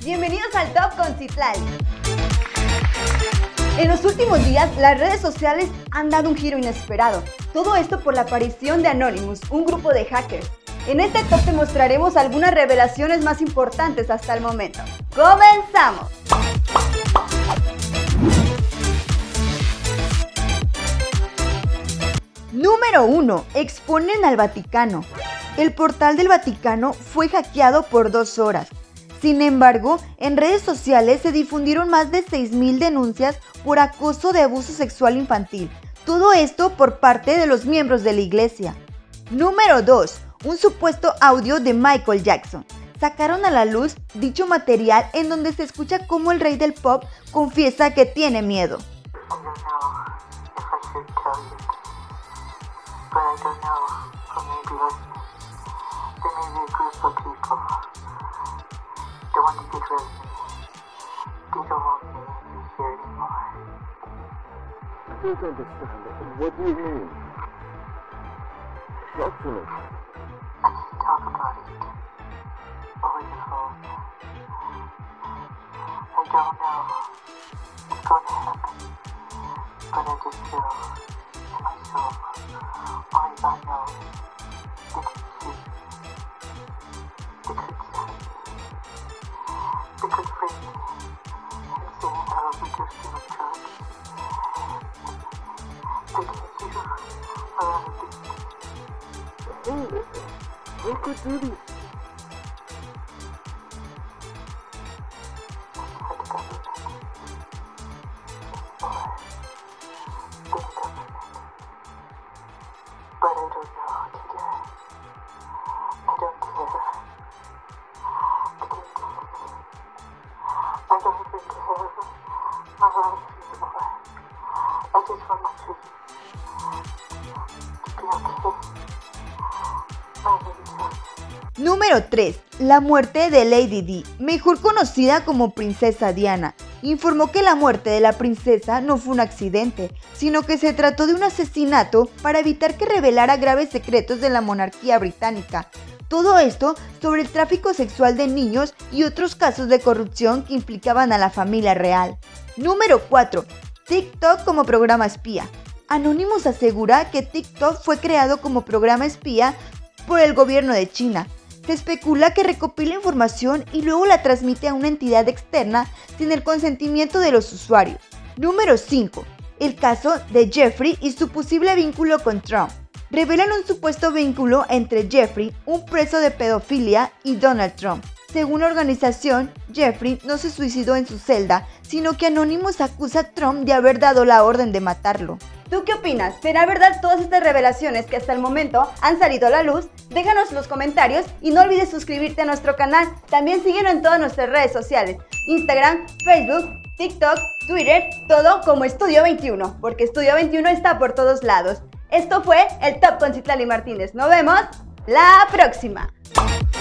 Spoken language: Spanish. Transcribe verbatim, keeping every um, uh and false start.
Bienvenidos al Top con Citlali. En los últimos días, las redes sociales han dado un giro inesperado. Todo esto por la aparición de Anonymous, un grupo de hackers. En este top te mostraremos algunas revelaciones más importantes hasta el momento. ¡Comenzamos! Número uno. Exponen al Vaticano. El portal del Vaticano fue hackeado por dos horas. Sin embargo, en redes sociales se difundieron más de seis mil denuncias por acoso de abuso sexual infantil. Todo esto por parte de los miembros de la iglesia. Número dos. Un supuesto audio de Michael Jackson. Sacaron a la luz dicho material en donde se escucha cómo el rey del pop confiesa que tiene miedo. I don't understand it. What do you mean? Talk to me. I can't talk about it over the phone. I don't know what's going to happen, but I just feel to myself, only God knows, they could see, they could tell me, they could frame me, and say I was addicted to drugs. They could do a lot of things. Hey, who could do this? But I don't know today. I don't care. I can't do anything. I don't even care my life anymore. I just want my dream to be okay. My name is Número tres. La muerte de Lady Di, mejor conocida como Princesa Diana, informó que la muerte de la princesa no fue un accidente, sino que se trató de un asesinato para evitar que revelara graves secretos de la monarquía británica. Todo esto sobre el tráfico sexual de niños y otros casos de corrupción que implicaban a la familia real. Número cuatro. TikTok como programa espía. Anonymous asegura que TikTok fue creado como programa espía por el gobierno de China. Se especula que recopila información y luego la transmite a una entidad externa sin el consentimiento de los usuarios. Número cinco. El caso de Jeffrey y su posible vínculo con Trump. Revelan un supuesto vínculo entre Jeffrey, un preso de pedofilia, y Donald Trump. Según la organización, Jeffrey no se suicidó en su celda, sino que Anonymous acusa a Trump de haber dado la orden de matarlo. ¿Tú qué opinas? ¿Será verdad todas estas revelaciones que hasta el momento han salido a la luz? Déjanos en los comentarios y no olvides suscribirte a nuestro canal. También síguenos en todas nuestras redes sociales: Instagram, Facebook, TikTok, Twitter, todo como Estudio veintiuno, porque Estudio veintiuno está por todos lados. Esto fue el Top con Citlali Martínez. Nos vemos la próxima.